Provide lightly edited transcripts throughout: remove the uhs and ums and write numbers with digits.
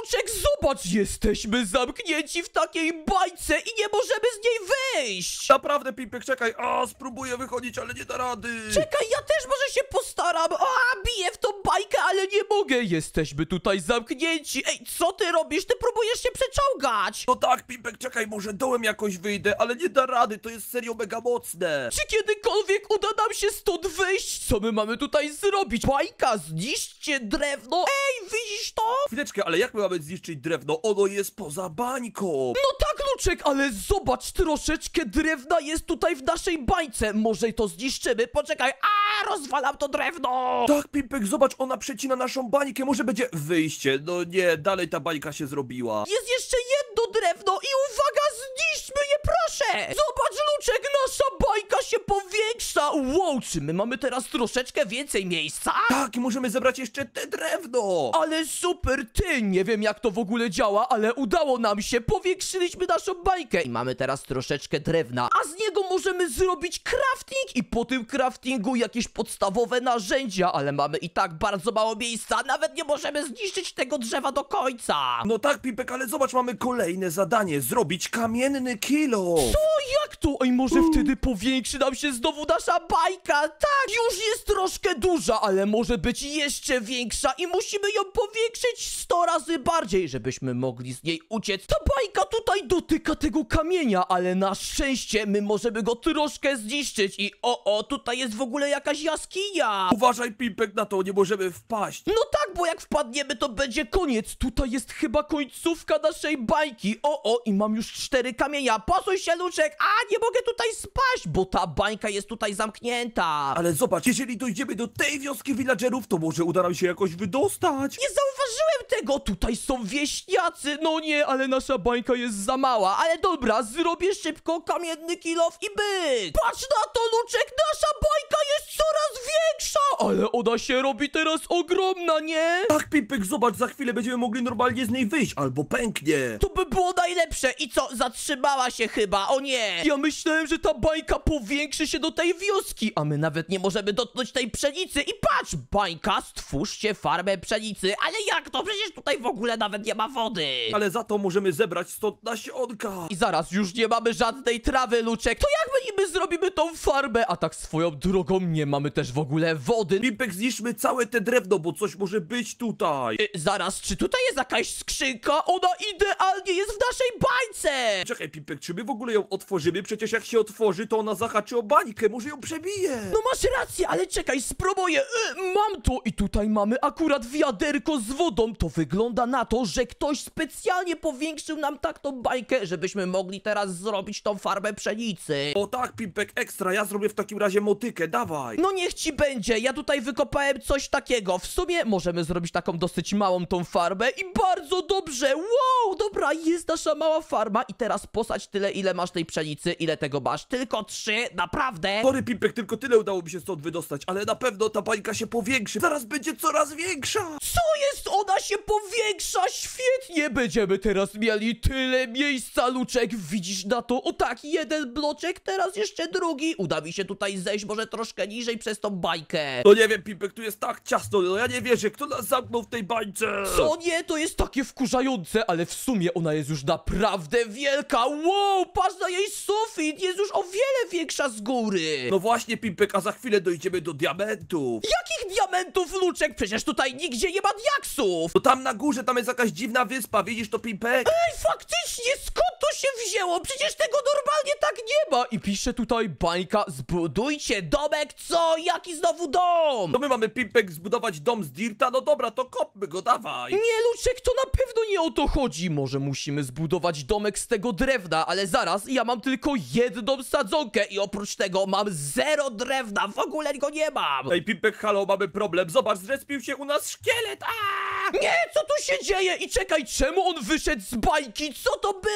Luczek, zobacz, jesteśmy zamknięci w takiej bajce i nie możemy z niej wyjść. Naprawdę, Pimpek, czekaj. Spróbuję wychodzić, ale nie da rady. Czekaj, ja też może się postaram. Biję w tą bajkę, ale nie mogę. Jesteśmy tutaj zamknięci. Ej, co ty robisz? Ty próbujesz się przeczołgać. No tak, Pimpek, czekaj, może dołem jakoś wyjdę, ale nie da rady, to jest serio mega mocne. Czy kiedykolwiek uda nam się stąd wyjść? Co my mamy tutaj zrobić? Bajka, zniszczcie drewno. Ej, widzisz to? Chwileczkę, ale jak my mamy zniszczyć drewno? Ono jest poza bańką. No tak, Luczek, ale zobacz, troszeczkę drewna jest tutaj w naszej bańce. Może to zniszczymy? Poczekaj. Rozwalam to drewno. Tak, Pimpek, zobacz, ona przecina naszą bańkę, może będzie wyjście. No nie, dalej ta bańka się zrobiła. Jest jeszcze jedno drewno i uwaga, zniszczmy je, proszę. Zobacz, Luczek, nasza bajka się powiększa. Wow, czy my mamy teraz troszeczkę więcej miejsca? Tak, i możemy zebrać jeszcze te drewno. Ale super, ty, nie wiem jak to w ogóle działa, ale udało nam się, powiększyliśmy naszą bajkę i mamy teraz troszeczkę drewna, a z niego możemy zrobić crafting i po tym craftingu jakieś podstawowe narzędzia, ale mamy i tak bardzo mało miejsca, nawet nie możemy zniszczyć tego drzewa do końca. No tak, Pimpek, ale zobacz, mamy kolejne zadanie, zrobić kamienny kilo. Co? Jak to? Ej, może wtedy powiększy nam się znowu nasza bajka? Tak, już jest troszkę duża, ale może być jeszcze większa i musimy ją powiększyć 100 razy bardziej, żebyśmy mogli z niej uciec. Ta bajka tutaj dotyka tego kamienia, ale na szczęście my możemy go troszkę zniszczyć i tutaj jest w ogóle jakaś jaskinia. Uważaj, Pimpek, na to, nie możemy wpaść. No tak, bo jak wpadniemy, to będzie koniec. Tutaj jest chyba końcówka naszej bajki. I mam już 4 kamienia. Posuń się, Luczek. Nie mogę tutaj spaść, bo ta bańka jest tutaj zamknięta. Ale zobacz, jeżeli dojdziemy do tej wioski villagerów, to może uda nam się jakoś wydostać. Nie zauważyłem tego. Tutaj są wieśniacy. No nie, ale nasza bańka jest za mała. Ale dobra, zrobię szybko kamienny kilof i byk. Patrz na to, Luczek. Nasza bajka jest coraz większa. Ale ona się robi teraz ogromna, nie? Tak, Pimpek, zobacz, za chwilę będziemy mogli normalnie z niej wyjść, albo pęknie. To by było najlepsze. I co? Zatrzymała się chyba. O nie. Ja myślałem, że ta bańka powiększy się do tej wioski, a my nawet nie możemy dotknąć tej pszenicy. I patrz, bańka, stwórzcie farmę pszenicy. Ale jak to? Przecież tutaj w ogóle nawet nie ma wody. Ale za to możemy zebrać stąd nasionka. I zaraz, już nie mamy żadnej trawy, Luczek. To jak my niby zrobimy tą farmę? A tak swoją drogą nie mamy też w ogóle wody. Pimpek, zniszczmy całe te drewno, bo coś może być tutaj. Zaraz, czy tutaj jest jakaś skrzynka? Ona idealnie jest w naszej bańce. Czekaj, Pimpek, czy my w ogóle ją otworzymy? Przecież jak się otworzy, to ona zahaczy o bańkę, może ją przebije. No masz rację, ale czekaj, spróbuję. Mam to i tutaj mamy akurat wiaderko z wodą. To wygląda na to, że ktoś specjalnie powiększył nam tak tą bańkę, żebyśmy mogli teraz zrobić tą farmę pszenicy. O tak, Pimpek, ekstra, ja zrobię w takim razie motykę, dawaj. No niech ci będzie, ja tutaj wykopałem coś takiego. W sumie możemy zrobić taką dosyć małą tą farmę i bardzo dobrze. Wow, dobra, jest nasza mała farma i teraz posadź tyle, ile masz tej pszenicy. Ile tego masz? Tylko 3, naprawdę? Sorry, Pimpek, tylko tyle udało mi się stąd wydostać, ale na pewno ta bańka się powiększy. Zaraz będzie coraz większa. Co jest? Ona się powiększa, świetnie. Będziemy teraz mieli tyle miejsca, Luczek. Widzisz na to? O tak, jeden bloczek, teraz jeszcze drugi. Uda mi się tutaj zejść może troszkę niżej przez tą bańkę. No nie wiem, Pimpek, tu jest tak ciasno, no ja nie wierzę, kto nas zamknął w tej bańce. Co nie? To jest takie wkurzające, ale w sumie ona jest już naprawdę wielka. Wow, patrz na jej sufit, jest już o wiele większa z góry. No właśnie, Pimpek, a za chwilę dojdziemy do diamentów. Jakich diamentów, Luczek? Przecież tutaj nigdzie nie ma diaksów. No tam na górze, tam jest jakaś dziwna wyspa, widzisz to, Pimpek? Ej, faktycznie, skąd to się wzięło? Przecież tego normalnie tak nie ma. I pisze tutaj bańka, zbudujcie domek, co? Jaki znowu dom? To my mamy, Pimpek, zbudować dom z dirta? No dobra, to kopmy go, dawaj. Nie, Luczek, to na pewno nie o to chodzi. Może musimy zbudować domek z tego drewna, ale zaraz, ja mam tylko jedną sadzonkę i oprócz tego mam 0 drewna, w ogóle go nie mam. Ej, Pimpek, halo, mamy problem, zobacz, zrespił się u nas szkielet, Nie, co tu się dzieje? I czekaj, czemu on wyszedł z bańki? Co to było?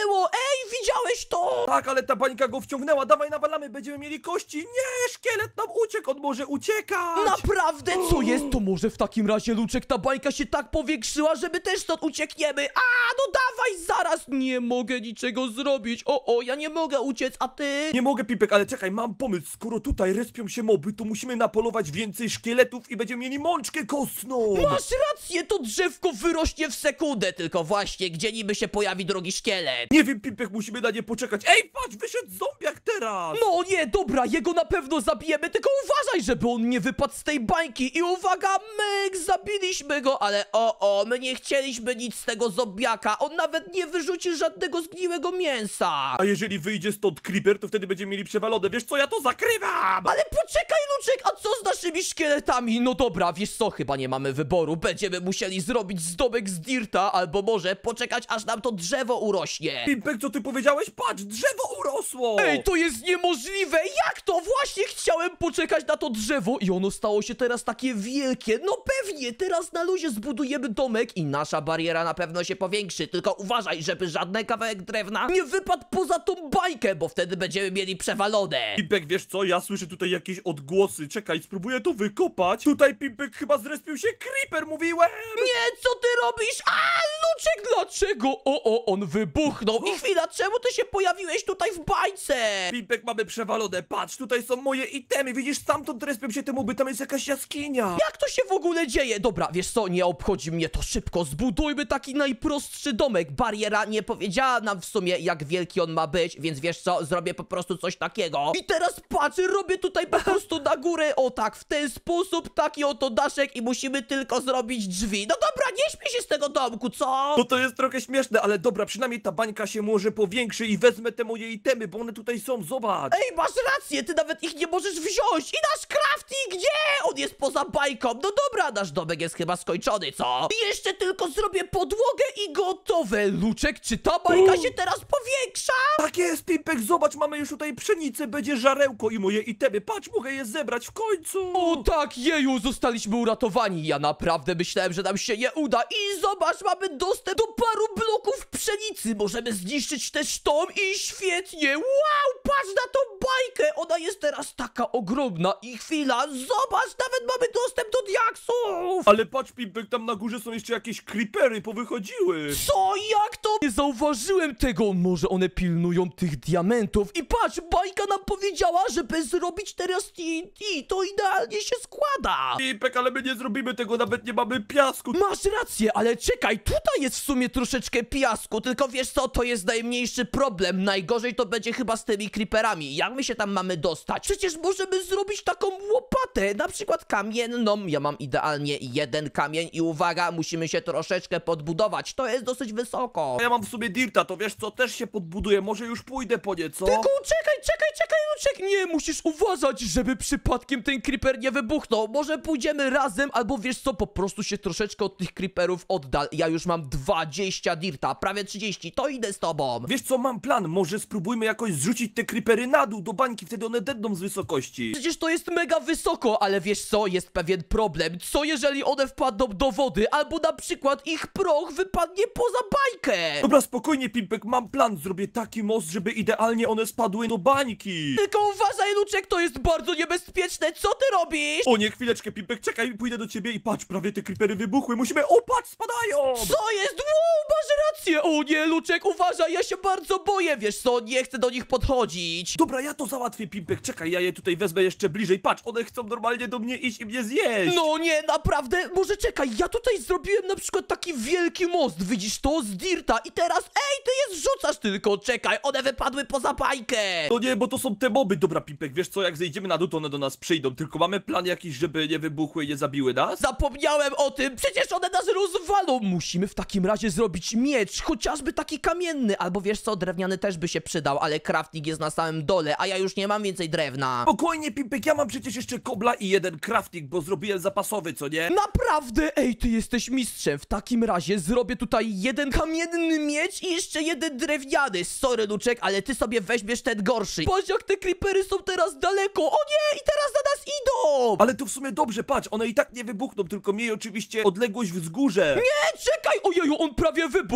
Ej, widziałeś to? Tak, ale ta bańka go wciągnęła, dawaj nawalamy, będziemy mieli kości. Nie, szkielet nam uciekł, on może uciekać. Naprawdę? Co jest? To może w takim razie, Luczek, ta bańka się tak powiększyła, że my też stąd uciekniemy. No dawaj, zaraz. Nie mogę niczego zrobić. Ja nie mogę uciec, a ty? Nie mogę, Pipek, ale czekaj, mam pomysł. Skoro tutaj respią się moby, to musimy napolować więcej szkieletów i będziemy mieli mączkę kostną. Masz rację, to drzewko wyrośnie w sekundę, tylko właśnie, gdzie niby się pojawi drogi szkielet? Nie wiem, Pipek, musimy na nie poczekać. Ej, patrz, wyszedł zombiak teraz. No nie, dobra, jego na pewno zabijemy, tylko uważaj, żeby on nie wypadł z tej bańki. I uwaga, myk, zabiliśmy go, ale my nie chcieliśmy nic z tego zombiaka. On nawet nie wyrzuci żadnego zgniłego mięsa. A jeżeli wyjdzie stąd creeper, to wtedy będziemy mieli przewalone. Wiesz co, ja to zakrywam. Ale poczekaj, Luczek, a co z naszymi szkieletami? No dobra, wiesz co, chyba nie mamy wyboru. Będziemy musieli zrobić domek z dirta, albo może poczekać, aż nam to drzewo urośnie. Pipek, co ty powiedziałeś? Patrz, drzewo urosło. Ej, to jest niemożliwe! Jak to? Właśnie chciałem poczekać na to drzewo i ono stało się teraz takie wielkie. No pewnie, teraz na luzie zbudujemy domek i nasza bariera na pewno się powiększy. Tylko uważaj, żeby żaden kawałek drewna nie wypadł poza tą bańkę, bo wtedy będziemy mieli przewalone. Pipek, wiesz co, ja słyszę tutaj jakieś odgłosy. Czekaj, spróbuję to wykopać. Tutaj, Pipek, chyba zrespił się creeper, mówiłem. Nie, co ty robisz? Luczek, dlaczego? On wybuchnął. I chwila, czemu ty się pojawiłeś tutaj w bańce? Pipek, mamy przewalone, patrz, tutaj są moje itemy, widzisz, stamtąd respią się te moby, tam jest jakaś jaskinia. Jak to się w ogóle dzieje? Dobra, wiesz co, nie obchodzi mnie to, szybko zbudujmy taki najprostszy domek. Bariera nie powiedziała nam w sumie, jak wielki on ma być, więc wiesz co, zrobię po prostu coś takiego. I teraz patrz, robię tutaj po prostu na górę, tak, w ten sposób, taki oto daszek i musimy tylko zrobić drzwi. No dobra, nie śmiej się z tego domku, co? No to jest trochę śmieszne, ale dobra, przynajmniej ta bańka się może powiększy i wezmę te moje itemy, bo one tutaj są, zobacz. Ej, masz rację, ty nawet ich nie możesz wziąć. I nasz crafting, gdzie? On jest poza bańką. No dobra, nasz domek jest chyba skończony, co? I jeszcze tylko zrobię podłogę i gotowe. Luczek, czy ta bańka się teraz powiększa? Tak jest, Pipek, zobacz, mamy już tutaj pszenicę, będzie żarełko i moje itemy, patrz, mogę je zebrać w końcu. O tak, jeju, zostaliśmy uratowani. Ja naprawdę myślałem, że nam się nie uda. I zobacz, mamy dostęp do paru bloków pszenicy. Możemy zniszczyć też tą i świetnie. Wow, patrz na tą bańkę. Ona jest teraz taka ogromna. I chwila, zobacz, nawet mamy dostęp do diaksów. Ale patrz, Pipek, tam na górze są jeszcze jakieś creepery, powychodziły. Co? Jak to? Nie zauważyłem tego. Może one pilnują tych diamentów. I patrz, bańka nam powiedziała, żeby zrobić teraz TNT. To idealnie się składa. Pipek, ale my nie zrobimy tego, nawet nie mamy piasku. Masz rację, ale czekaj, tutaj jest w sumie troszeczkę piasku, tylko wiesz co, to jest najmniejszy problem. Najgorzej to będzie chyba z tymi creeperami. Jak my się tam mamy dostać? Przecież możemy zrobić taką łopatę, na przykład kamienną. Ja mam idealnie jeden kamień i uwaga, musimy się troszeczkę podbudować. To jest dosyć wysoko. Ja mam w sobie dirta, to wiesz co, też się podbuduję, może już pójdę po nieco. Tylko czekaj, Luczek, nie, musisz uważać, żeby przypadkiem ten creeper nie wybuchnął. Może pójdziemy razem, albo wiesz co, po prostu się troszeczkę od tych creeperów oddal. Ja już mam 20 dirta, prawie 30, to idę z tobą. Wiesz co, mam plan, może spróbujmy jakoś zrzucić te creepery na dół do bańki, wtedy one dedną z wysokości. Przecież to jest mega wysoko, ale wiesz co, jest pewien problem. Co jeżeli one wpadną do wody, albo na przykład ich proch wypadnie poza bańkę? Dobra, spokojnie, Pimpek, mam plan, zrobię taki most, żeby idealnie one spadły do bańki. Tylko uważaj, Luczek, to jest bardzo niebezpieczne, co ty robisz? O nie, chwileczkę, Pimpek, czekaj, pójdę do ciebie i patrz, prawie te creepery wybuchły, musimy, o patrz, spadają! Co jest? Wow, masz rację! O nie, Luczek, uważaj, ja się bardzo boję, wiesz co, nie chcę do nich podchodzić. Dobra, ja to załatwię, Pimpek, czekaj, ja je tutaj wezmę jeszcze bliżej, patrz, one chcą normalnie do mnie iść i mnie zjeść. No nie, naprawdę, może czekaj, ja tutaj zrobiłem na przykład taki wielki most, widzisz to, z dirta i teraz, ej, ty je zrzucasz tylko, czekaj, one wypadły poza bańkę. No nie, bo to są te moby, dobra, Pimpek, wiesz co, jak zejdziemy na dół, to one do nas przyjdą, tylko mamy plan jakiś, żeby nie wybuchły i nie zabiły nas? Zapomniałem o tym, przecież one nas rozwalą. Musimy w takim razie zrobić miecz, chociażby taki kamienny, albo wiesz co, drewniany też by się przydał, ale crafting jest na samym dole, a ja już nie mam więcej drewna. Spokojnie, Pimpek, ja mam przecież jeszcze kobla i jeden crafting, bo zrobiłem zapasowy, co nie? Naprawdę? Ej, ty jesteś mistrzem. W takim razie zrobię tutaj jeden kamienny miecz i jeszcze jeden drewniany. Sorry, Luczek, ale ty sobie weźmiesz ten gorszy. Patrz, jak te creepery są teraz daleko. O nie, i teraz na nas idą. Ale to w sumie dobrze, patrz, one i tak nie wybuchną, tylko miej oczywiście odległość wzgórze. Nie, czekaj! Ojeju, on prawie wybuchł! O nie, ja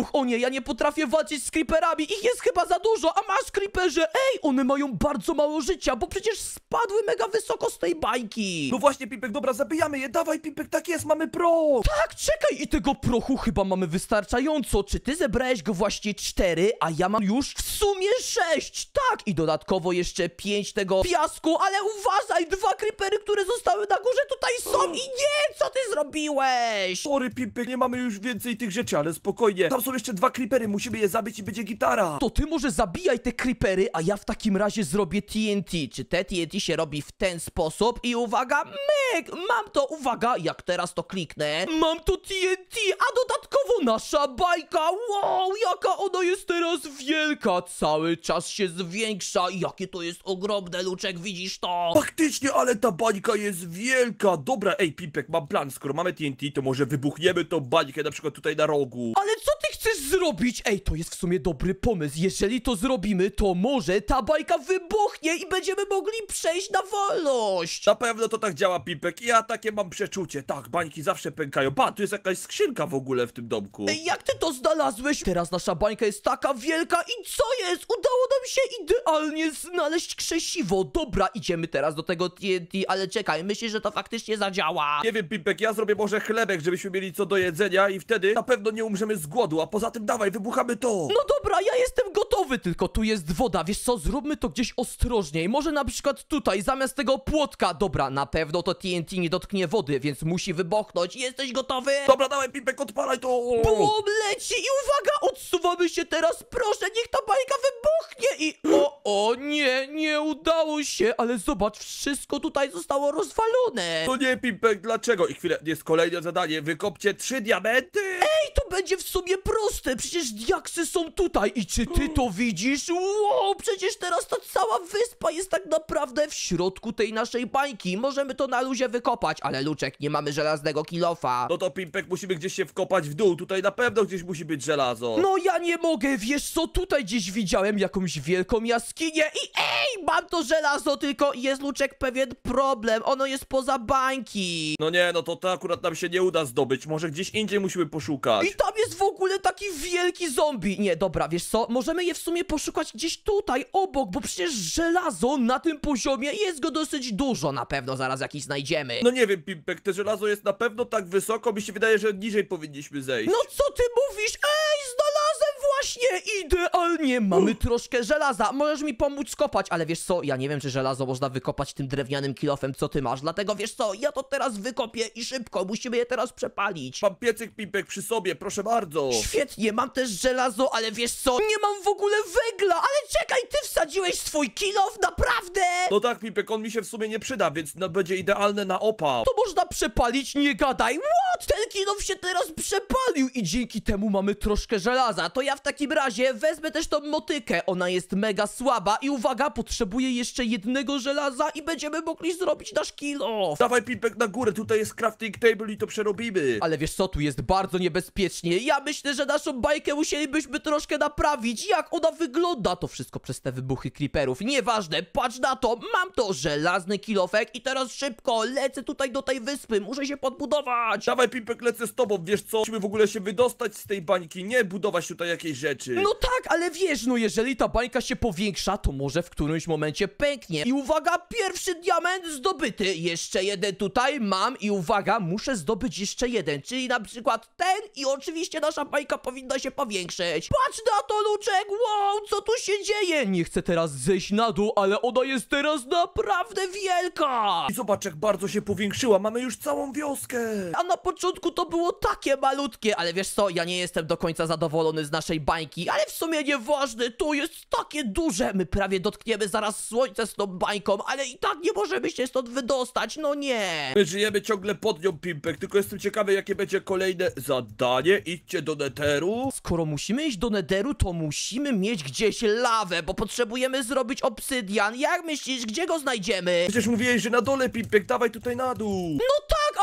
ja nie potrafię walczyć z creeperami, ich jest chyba za dużo, a masz creeperze, ej, one mają bardzo mało życia, bo przecież spadły mega wysoko z tej bańki. No właśnie, Pimpek, dobra, zabijamy je, dawaj, Pimpek, tak jest, mamy proch! Tak, czekaj, i tego prochu chyba mamy wystarczająco. Czy ty zebrałeś go właśnie 4, a ja mam już w sumie 6? Tak, i dodatkowo jeszcze 5 tego piasku, ale uważaj, 2 creepery, które zostały na górze tutaj są i nie, co ty zrobiłeś? Sorry, Pimpek, nie mamy już więcej tych rzeczy, ale spokojnie. Tam są jeszcze 2 creepery, musimy je zabić i będzie gitara. To ty może zabijaj te creepery, a ja w takim razie zrobię TNT. Czy te TNT się robi w ten sposób? I uwaga, myk! Mam to, uwaga, jak teraz to kliknę. Mam to TNT, a dodatkowo nasza bajka. Wow, jaka ona jest teraz wielka. Cały czas się zwiększa. Jakie to jest ogromne, Luczek, widzisz to? Faktycznie, ale ta bańka jest wielka. Dobra, ej, Pimpek, mam plan. Skoro mamy TNT, to może wybuchniemy tą bańkę na przykład tutaj na rogu. Ale co ty chcesz zrobić? Ej, to jest w sumie dobry pomysł. Jeżeli to zrobimy, to może ta bajka wybuchnie i będziemy mogli przejść na wolność. Na pewno to tak działa, Pimpek. Ja takie mam przeczucie. Tak, bańki zawsze pękają. Pa, tu jest jakaś skrzynka w ogóle w tym domku. Ej, jak ty to znalazłeś? Teraz nasza bańka jest taka wielka i co jest? Udało nam się idealnie znaleźć krzesiwo. Dobra, idziemy teraz do tego TNT, ale czekaj, myślisz, że to faktycznie zadziała? Nie wiem, Pimpek, ja zrobię może chlebek, żebyśmy mieli co do jedzenia i wtedy na pewno nie umrzemy z głodu, a poza tym dawaj, wybuchamy to! No dobra, ja jestem gotowy, tylko tu jest woda, wiesz co, zróbmy to gdzieś ostrożniej, może na przykład tutaj, zamiast tego płotka. Dobra, na pewno to TNT nie dotknie wody, więc musi wybuchnąć. Jesteś gotowy? Dobra, dawaj, Pimpek, odpalaj to! Bum, leci i uwaga, odsuwamy się teraz, proszę, niech ta bajka wybuchnie i... O, nie udało się, ale zobacz, wszystko tutaj zostało rozwalone. To nie, Pimpek, dlaczego? I chwilę, jest kolejne zadanie, wykopcie 3 diamenty! Ej, to będzie w sumie proste, przecież diaksy są tutaj i czy ty to widzisz? Wow, przecież teraz ta cała wyspa jest tak naprawdę w środku tej naszej bańki. Możemy to na luzie wykopać, ale Luczek, nie mamy żelaznego kilofa. No to, Pimpek, musimy gdzieś się wkopać w dół, tutaj na pewno gdzieś musi być żelazo. No ja nie mogę, wiesz co, tutaj gdzieś widziałem jakąś wielką jaskinię i ej, mam to żelazo, tylko jest, Luczek, pewien problem, ono jest poza bańki. No nie, no to akurat nam się nie uda zdobyć, może gdzieś indziej musimy poszukać. I tam jest w ogóle taki wielki zombie. Nie, dobra, wiesz co, możemy je w sumie poszukać gdzieś tutaj, obok, bo przecież żelazo na tym poziomie jest go dosyć dużo, na pewno zaraz jakiś znajdziemy. No nie wiem, Pimpek, te żelazo jest na pewno tak wysoko, mi się wydaje, że niżej powinniśmy zejść. No co ty mówisz? Ej, znalazłem właśnie! Idealnie! Mamy troszkę żelaza. Możesz mi pomóc kopać, ale wiesz co? Ja nie wiem, czy żelazo można wykopać tym drewnianym kilofem, co ty masz. Dlatego wiesz co? Ja to teraz wykopię i szybko. Musimy je teraz przepalić. Mam piecyk, Pimpek, przy sobie, proszę bardzo. Świetnie, mam też żelazo, ale wiesz co? Nie mam w ogóle węgla, ale czekaj, ty wsadziłeś swój kilof? Naprawdę? No tak, Pimpek, on mi się w sumie nie przyda, więc będzie idealne na opał. To można przepalić, nie gadaj. What? Ten kilof się teraz przepalił i dzięki temu mamy troszkę żelaza. To ja w takim razie wezmę też tą motykę. Ona jest mega słaba i uwaga, potrzebuję jeszcze jednego żelaza i będziemy mogli zrobić nasz kilof. Dawaj, Pimpek, na górę, tutaj jest crafting table i to przerobimy. Ale wiesz co, tu jest bardzo niebezpiecznie. Ja myślę, że naszą bajkę musielibyśmy troszkę naprawić. Jak ona wygląda? To wszystko przez te wybuchy creeperów. Nieważne, patrz na to. Mam to, żelazny kilofek i teraz szybko lecę tutaj do tej wyspy. Muszę się podbudować. Dawaj, Pimpek, lecę z tobą, wiesz co? Musimy w ogóle się wydostać z tej bańki, nie budować tutaj jakiejś rzeczy. No tak, ale wiesz, no jeżeli ta bańka się powiększa, to może w którymś momencie pęknie. I uwaga, pierwszy diament zdobyty. Jeszcze jeden tutaj mam i uwaga, muszę zdobyć jeszcze jeden, czyli na przykład ten i oczywiście nasza bańka powinna się powiększyć. Patrz na to, Luczek, wow, co tu się dzieje? Nie chcę teraz zejść na dół, ale ona jest teraz naprawdę wielka. I zobacz, jak bardzo się powiększyła, mamy już całą wioskę. A na początku to było takie malutkie, ale wiesz co, ja nie jestem do końca zadowolony z naszej bańki, ale w sumie nieważne, to jest takie duże. My prawie dotkniemy zaraz słońce z tą bańką, ale i tak nie możemy się stąd wydostać, no nie. My żyjemy ciągle pod nią, Pimpek, tylko jestem ciekawy, jakie będzie kolejne zadanie. Idźcie do Netheru. Skoro musimy iść do Netheru, to musimy mieć gdzieś lawę, bo potrzebujemy zrobić obsydian. Jak myślisz, gdzie go znajdziemy? Przecież mówiłeś, że na dole, Pimpek, dawaj tutaj na dół. No tak,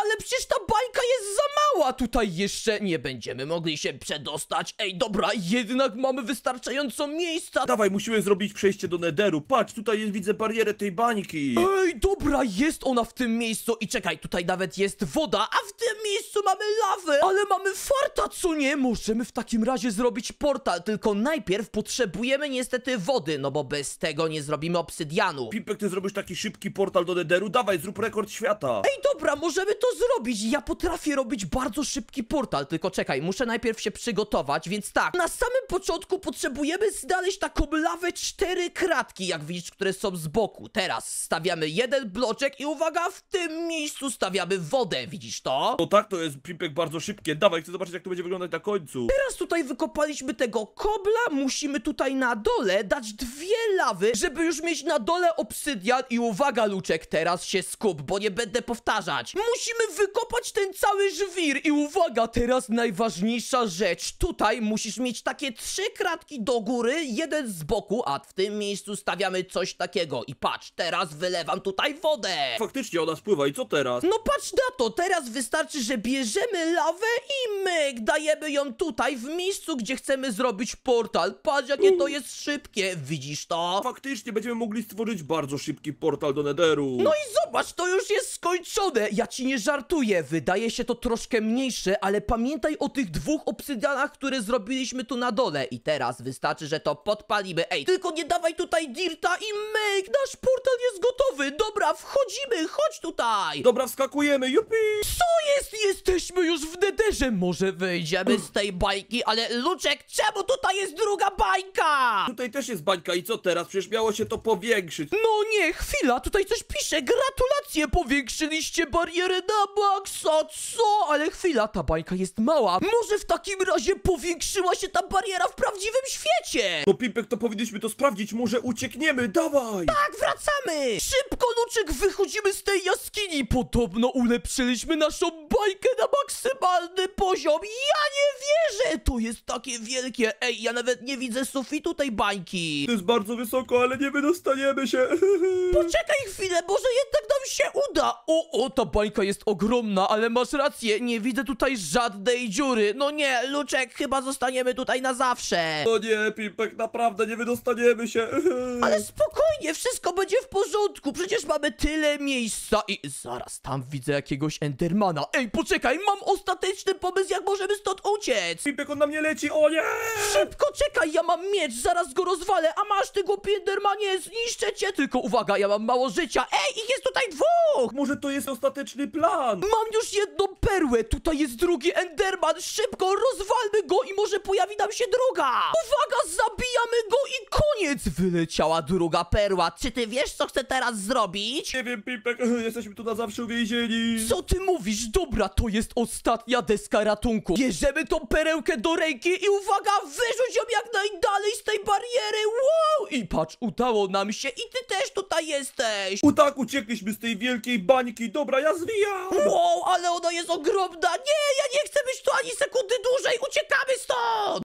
ale przecież ta bańka jest za mała. Tutaj jeszcze nie będziemy mogli się przedostać. Ej, dobra, jednak mamy wystarczająco miejsca. Dawaj, musimy zrobić przejście do Netheru. Patrz, tutaj jest, widzę barierę tej bańki. Ej, dobra, jest ona w tym miejscu i czekaj, tutaj nawet jest woda, a w tym miejscu mamy lawę, ale mamy farta, co nie? Możemy w takim razie zrobić portal, tylko najpierw potrzebujemy niestety wody, no bo bez tego nie zrobimy obsydianu. Pipek, ty zrobisz taki szybki portal do Netheru? Dawaj, zrób rekord świata. Ej, dobra, możemy to zrobić, ja potrafię robić bardzo szybki portal, tylko czekaj, muszę najpierw się przygotować, więc tak, na samym początku potrzebujemy znaleźć taką lawę 4 kratki, jak widzisz, które są z boku. Teraz stawiamy jeden bloczek i uwaga, w tym miejscu stawiamy wodę, widzisz to? No tak, to jest, Pipek, bardzo szybkie. Dawaj, chcę zobaczyć, jak to będzie wyglądać na końcu. Teraz tutaj wykopaliśmy tego kobla, musimy tutaj na dole dać 2 lawy, żeby już mieć na dole obsydian i uwaga, Luczek, teraz się skup, bo nie będę powtarzać. Musimy wykopać ten cały żwir i uwaga, teraz najważniejsza rzecz. Tutaj musisz mieć takie 3 kratki do góry, jeden z boku, a w tym miejscu stawiamy coś takiego. I patrz, teraz wylewam tutaj wodę. Faktycznie ona spływa i co teraz? No patrz na to, teraz wystarczy, że bierzemy lawę i myk, dajemy ją tutaj, w miejscu, gdzie chcemy zrobić portal. Patrz, jakie to jest szybkie, widzisz to? Faktycznie będziemy mogli stworzyć bardzo szybki portal do Netheru. No i zobacz, to już jest skończone, ja ci nie żartuję, wydaje się to troszkę mniejsze, ale pamiętaj o tych 2 obsydianach, które zrobiliśmy tu na dole. I teraz wystarczy, że to podpalimy. Ej, tylko nie dawaj tutaj dirta i myk, nasz portal jest gotowy. Dobra, wchodzimy, chodź tutaj. Dobra, wskakujemy, jupi! Co jest? Jesteśmy już w Netherze. Może wyjdziemy z tej bańki, ale Luczek, czemu tutaj jest druga bańka? Tutaj też jest bańka i co teraz? Przecież miało się to powiększyć. No nie, chwila, tutaj coś pisze. Gratulacje, powiększyliście barierę na maksa. Co? Ale chwila, ta bańka jest mała. Może w takim razie powiększyła się ta bariera w prawdziwym świecie? No Pipek, to powinniśmy to sprawdzić, może uciekniemy, dawaj! Tak, wracamy! Szybko, Luczek, wychodzimy z tej jaskini. Podobno ulepszyliśmy naszą bańkę na maksymalny poziom. Ja nie wierzę! To jest takie wielkie. Ej, ja nawet nie widzę sufitu tej bańki. To jest bardzo wysoko, ale nie wydostaniemy się. Poczekaj chwilę, może jednak nam się uda. O, ta bańka jest ogromna, ale masz rację, nie widzę tutaj żadnej dziury. No nie, Luczek, chyba zostaniemy tutaj na zawsze. No nie, Pipek, naprawdę nie wydostaniemy się. Ale spokojnie, wszystko będzie w porządku, przecież mamy tyle miejsca i zaraz tam widzę jakiegoś endermana. Ej, poczekaj, mam ostateczny pomysł, jak możemy stąd uciec. Pipek, on na mnie leci, o nie! Szybko, czekaj, ja mam miecz, zaraz go rozwalę, a masz ty głupi endermanie, zniszczę cię. Tylko uwaga, ja mam mało życia. Ej, ich jest tutaj 2! Może to jest ostateczny plan? Mam już jedną perłę, tutaj jest drugi enderman, szybko rozwalmy go i może pojawi nam się druga. Uwaga, zabijamy go i koniec. Wyleciała druga perła. Czy ty wiesz, co chcę teraz zrobić? Nie wiem, Pipek, jesteśmy tu na zawsze uwięzieni. Co ty mówisz? Dobra, to jest ostatnia deska ratunku. Bierzemy tą perełkę do ręki i uwaga, wyrzuć ją jak najdalej z tej bariery. Wow! I patrz, udało nam się i ty też tutaj jesteś. O tak, uciekliśmy z tej wielkiej bańki. Dobra, ja zwijam. Wow, ale ona jest ogromna. Nie, ja nie chcę być tu ani sekundy dłużej. Uciekamy stąd.